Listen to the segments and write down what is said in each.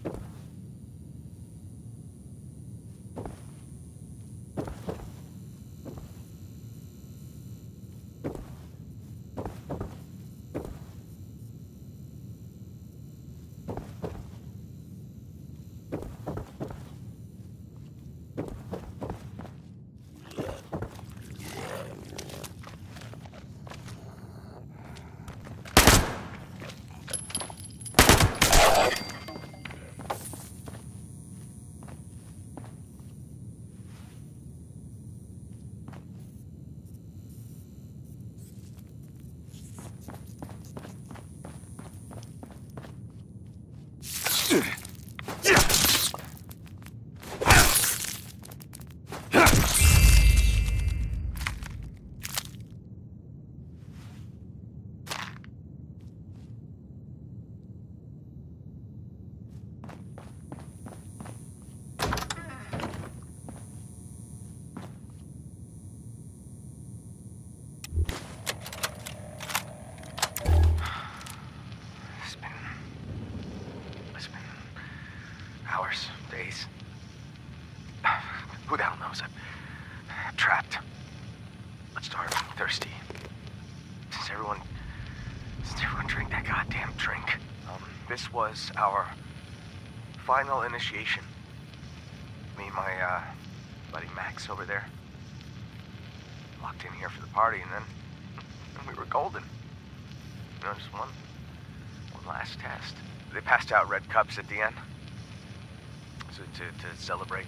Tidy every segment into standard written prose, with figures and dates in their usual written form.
Hours, days. Who the hell knows? I'm trapped. Starving, thirsty. Since everyone drank that goddamn drink. This was our final initiation. Me and my buddy Max over there. Walked in here for the party and then we were golden. You know, just one last test. They passed out red cups at the end. So to celebrate.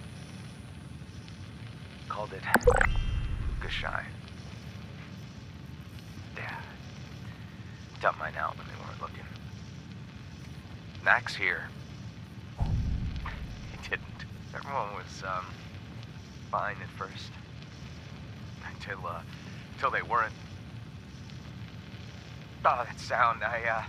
Called it Gashai. Yeah. Dumped mine out when they weren't looking. Max here. He didn't. Everyone was fine at first. Until they weren't. Oh, that sound, I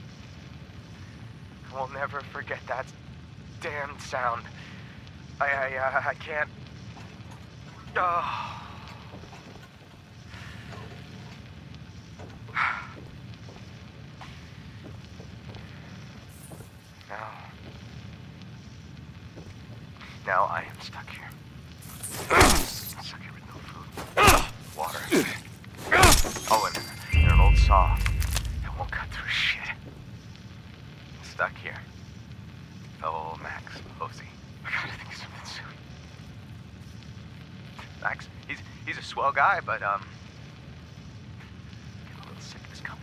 will never forget that damn sound. I can't. Oh. Now I am stuck here. Stuck here with no food, water. Oh, and an old saw that won't cut through shit. Stuck here. Oh, Max, Posey. I gotta think of something soon. Max, he's a swell guy, but get a little sick of his company.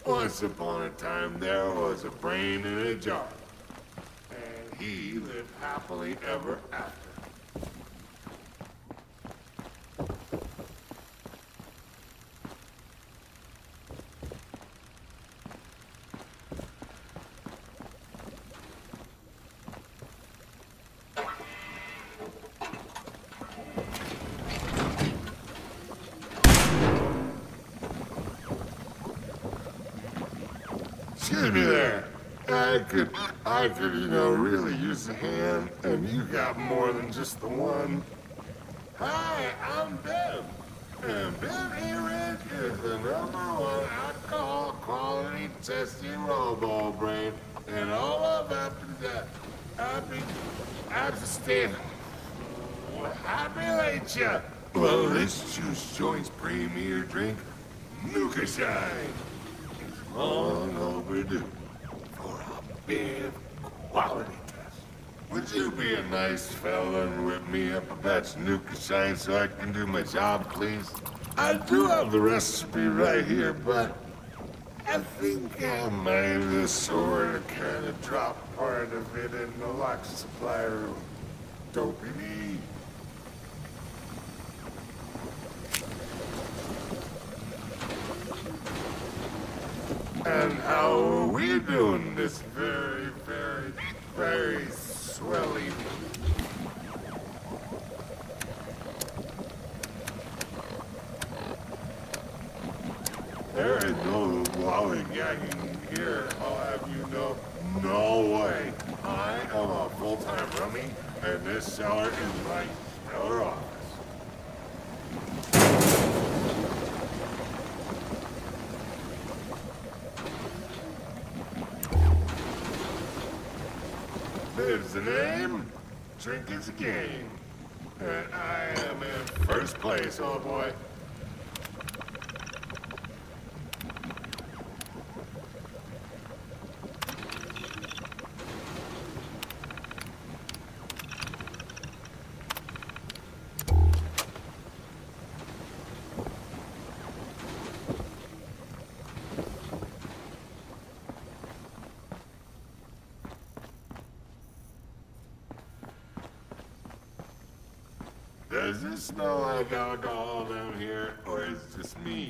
Once upon a time, there was a brain in a jar. And he lived happily ever after. Excuse me there. I could, really use a hand, and you got more than just the one. Hi, I'm Ben. And Ben A-Red is the #1 alcohol quality testing robo brain. And all of after that, happy late ya. Well, this juice joint's premier drink, Nuka Shine. Long overdue for a big quality test. Would you be a nice fella and whip me up a batch of Nuka Shine so I can do my job, please? I do have the recipe right here, but I think I might have sort of kind of dropped part of it in the locked supply room. Dopey me. And how are we doing this very, very, very swell evening? There is no lollygagging here, I'll have you know. No way. I am a full-time rummy, and this cellar is my cellar office. Live's the name, drink is a game. And I am in first place, oh boy. Does it smell like alcohol down here, or is it just me?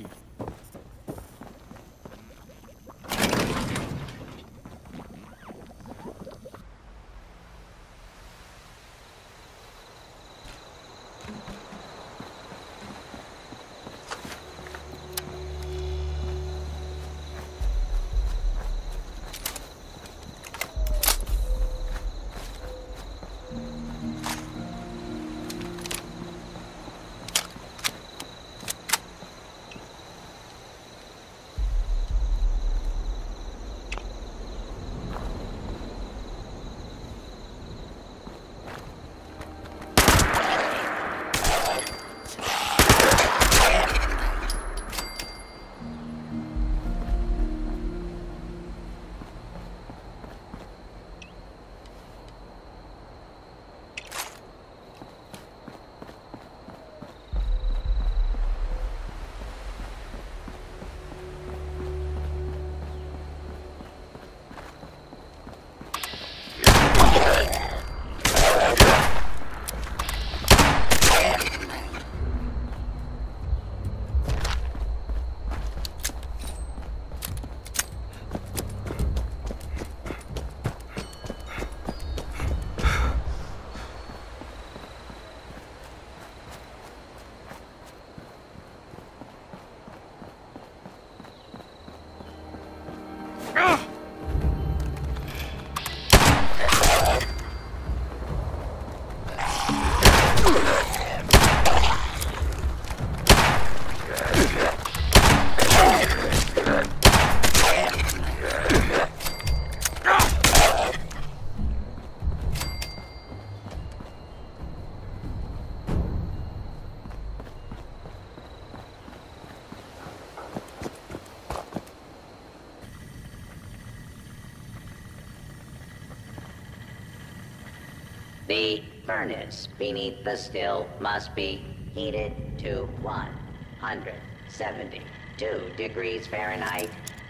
The furnace beneath the still must be heated to 172 degrees Fahrenheit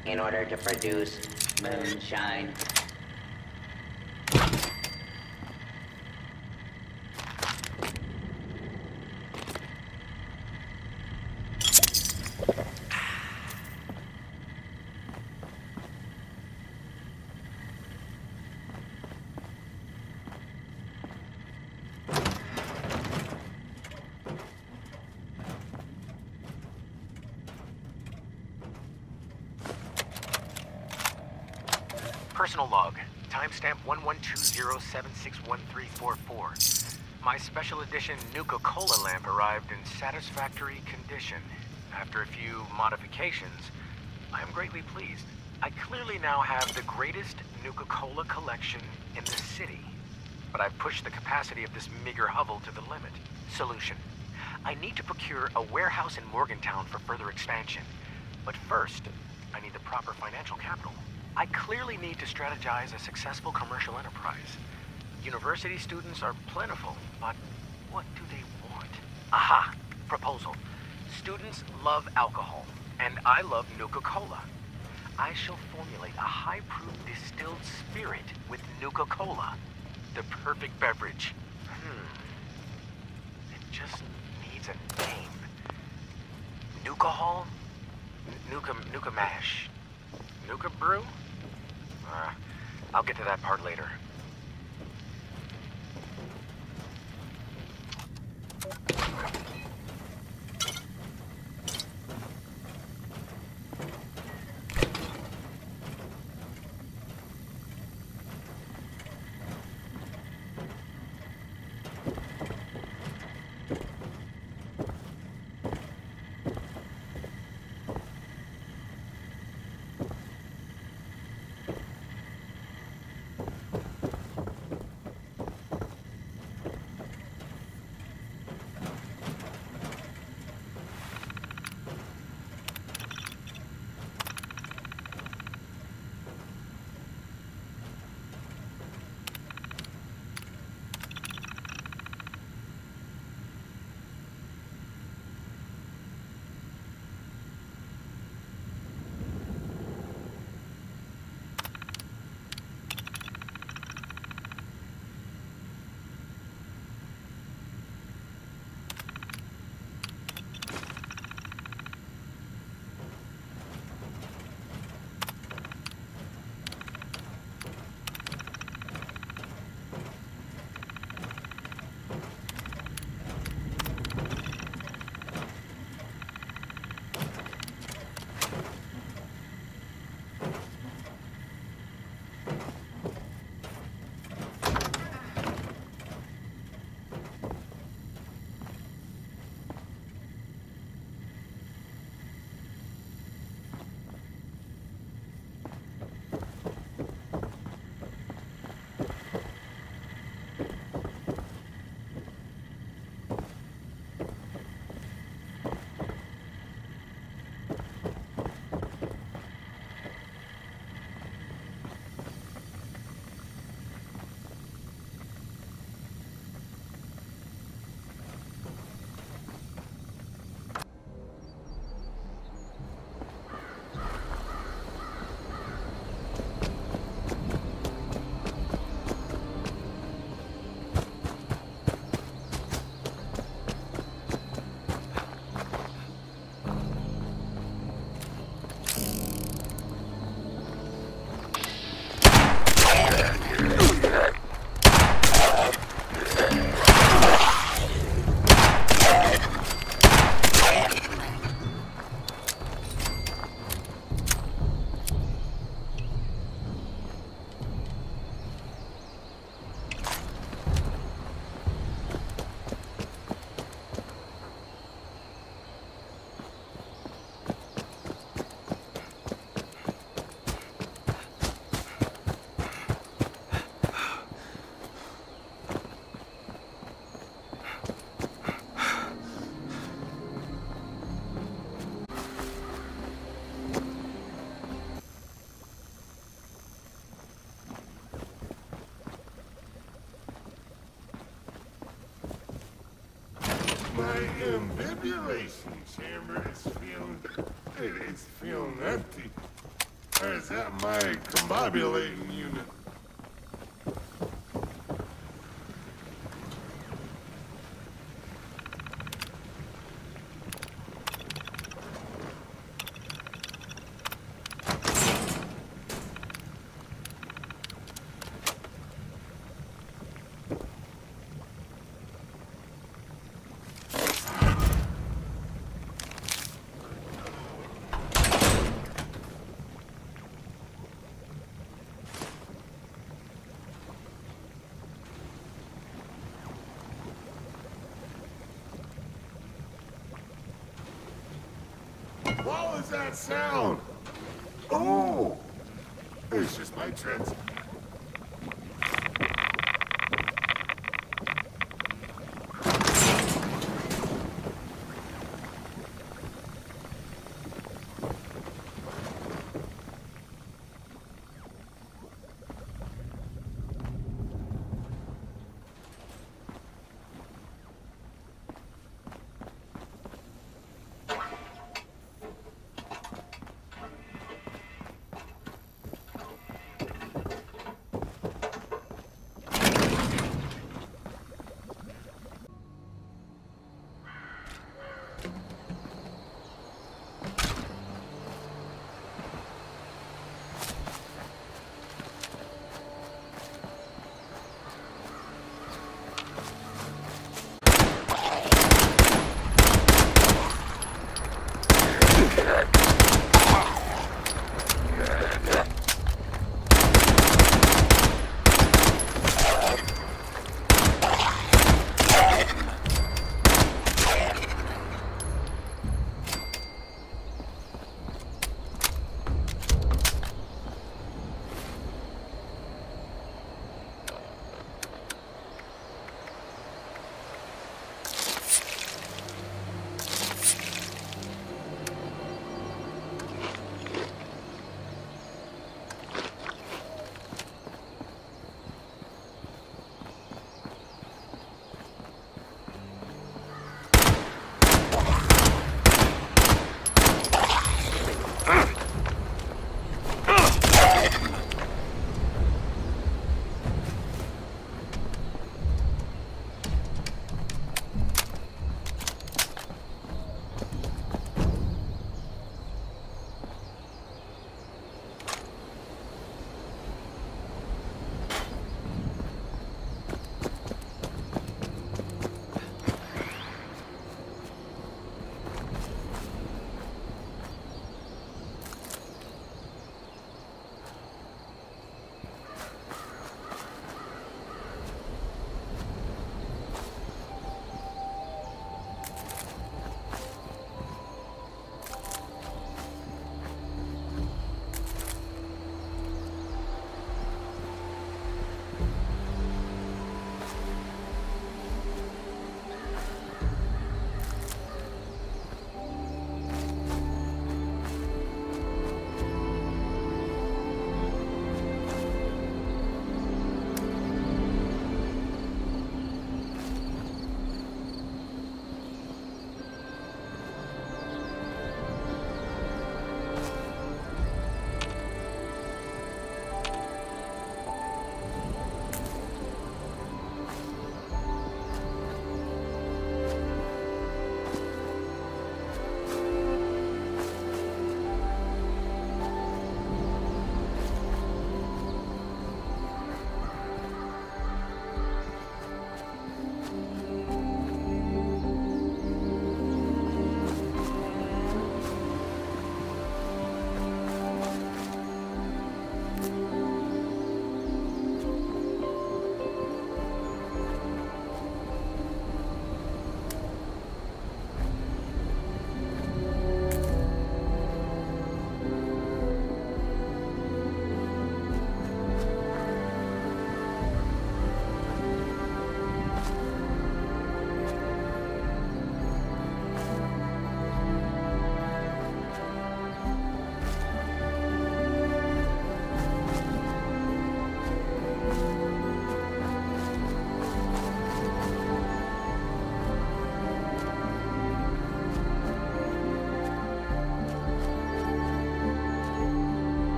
in order to produce moonshine. Personal log. Timestamp 1120761344. My special edition Nuka-Cola lamp arrived in satisfactory condition. After a few modifications, I am greatly pleased. I clearly now have the greatest Nuka-Cola collection in the city. But I've pushed the capacity of this meager hovel to the limit. Solution. I need to procure a warehouse in Morgantown for further expansion. But first, I need the proper financial capital. I clearly need to strategize a successful commercial enterprise. University students are plentiful, but what do they want? Aha! Proposal. Students love alcohol, and I love Nuka-Cola. I shall formulate a high-proof distilled spirit with Nuka-Cola. The perfect beverage. It just needs a name. Nuka-Hall? Nuka Mash? Nuka Brew? I'll get to that part later. My ambibulation chamber is feeling... It's feeling empty. Or is that my combobulating unit? What was that sound? Oh! It's just my trance.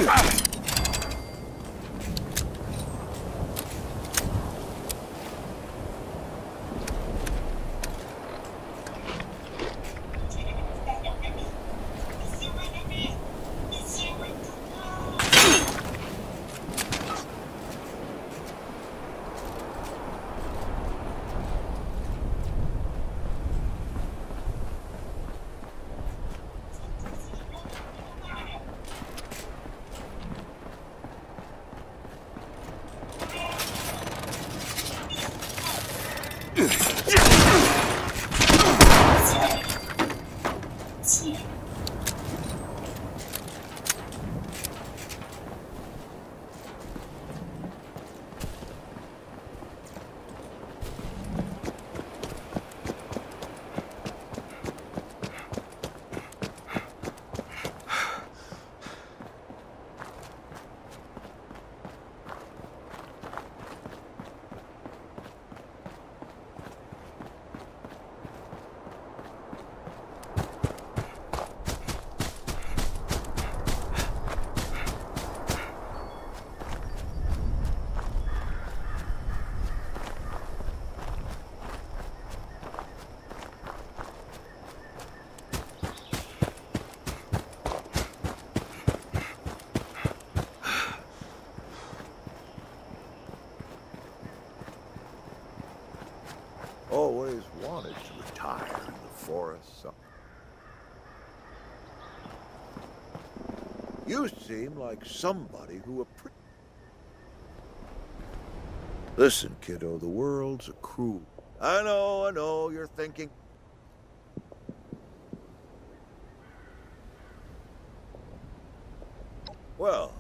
Always wanted to retire in the forest. You seem like somebody who Listen, kiddo, the world's a cruel. I know, you're thinking. Well,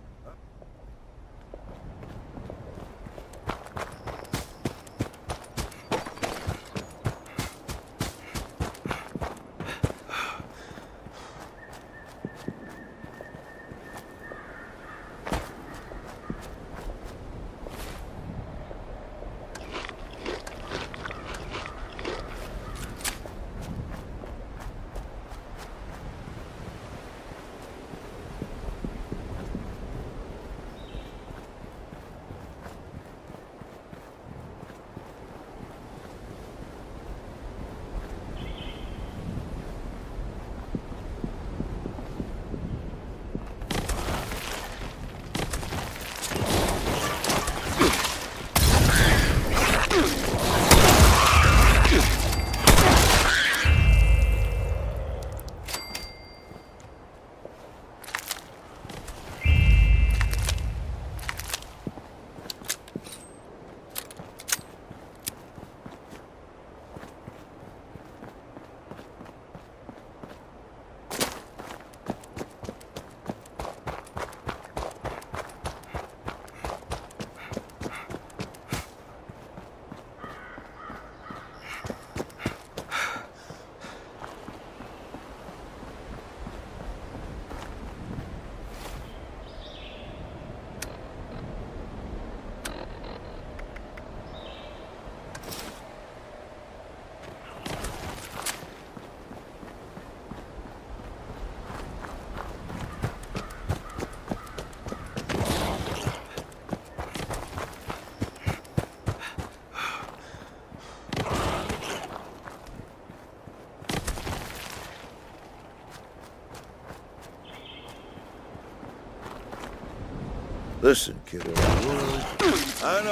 listen, kiddo, the world's... I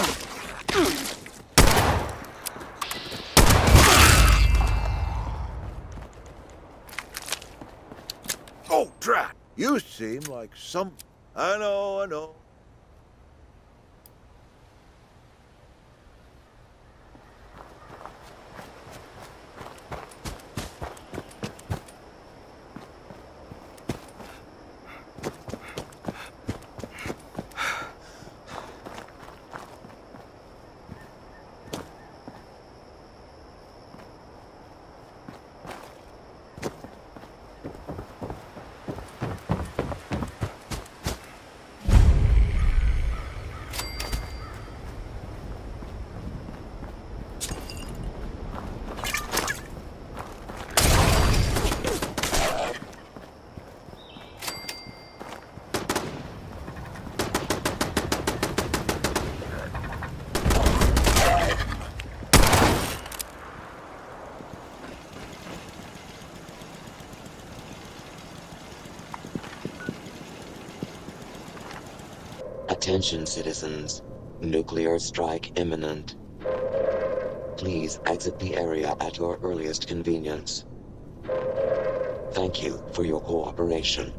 know. Oh, drat! You seem like some... I know. Attention, citizens. Nuclear strike imminent. Please exit the area at your earliest convenience. Thank you for your cooperation.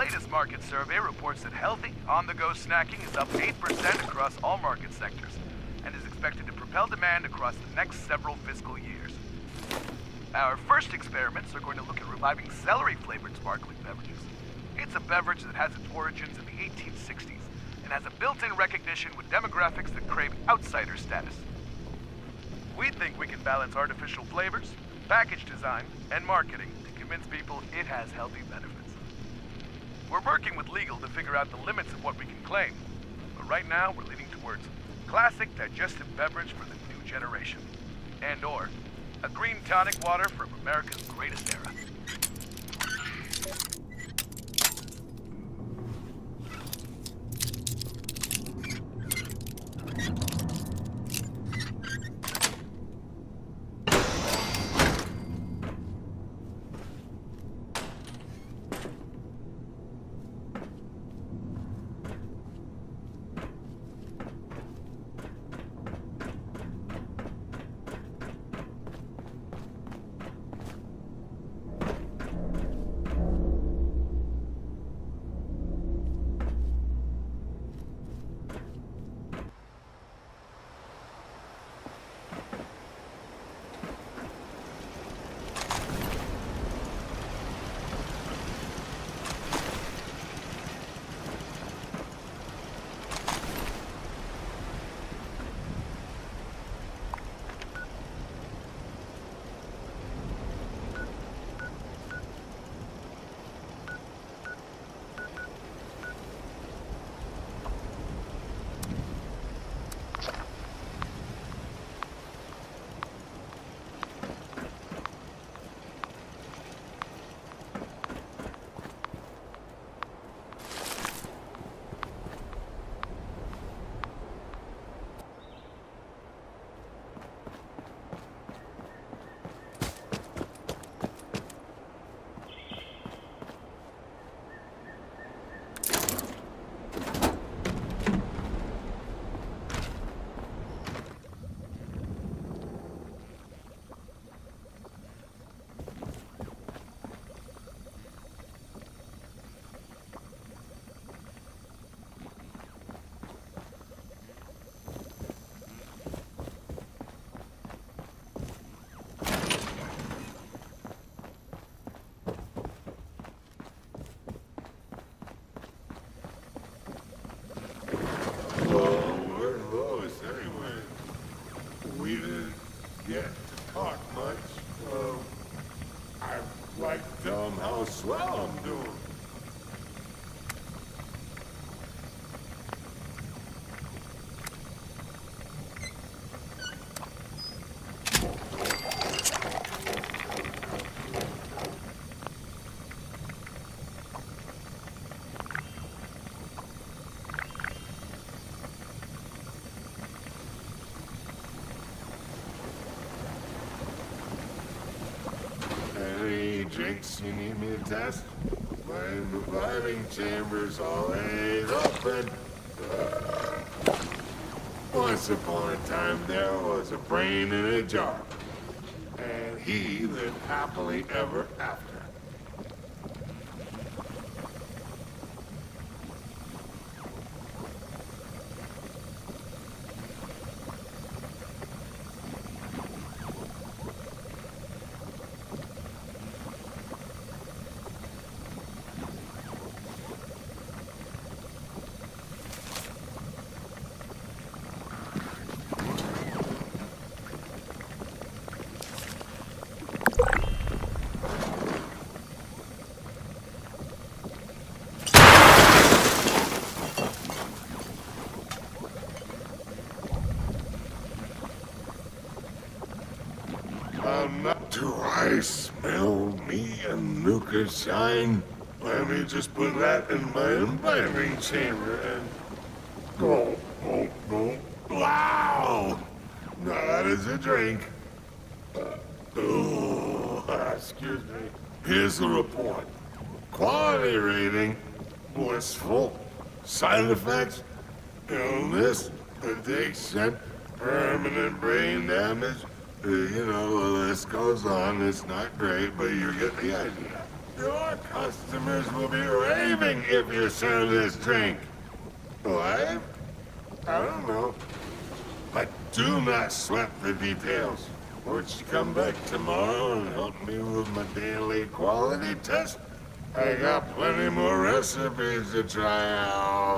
latest market survey reports that healthy, on-the-go snacking is up 8% across all market sectors and is expected to propel demand across the next several fiscal years. Our first experiments are going to look at reviving celery-flavored sparkling beverages. It's a beverage that has its origins in the 1860s and has a built-in recognition with demographics that crave outsider status. We think we can balance artificial flavors, package design, and marketing to convince people it has healthy benefits. We're working with legal to figure out the limits of what we can claim, but right now we're leaning towards classic digestive beverage for the new generation, and/or a green tonic water from America's greatest era. How swell I'm doing. Any drinks you need me to test? My reviving chamber's always open. Once upon a time there was a brain in a jar, and he lived happily ever after. Do I smell me a nuka shine? Let me just put that in my embalming chamber and... Oh, wow! Now that is a drink. Excuse me. Here's the report. Quality rating, blissful. Side effects, illness, addiction, permanent brain damage. You know, the list goes on. It's not great, but you get the idea. Your customers will be raving if you serve this drink. Why? I don't know. But do not sweat the details. Won't you come back tomorrow and help me with my daily quality test? I got plenty more recipes to try out.